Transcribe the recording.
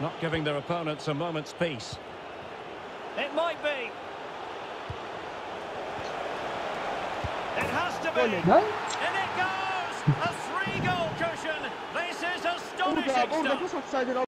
Not giving their opponents a moment's peace. It might be. It has to be. Gol. And it goes! A 3-goal cushion. This is astonishing Orada stuff. pas atsaydın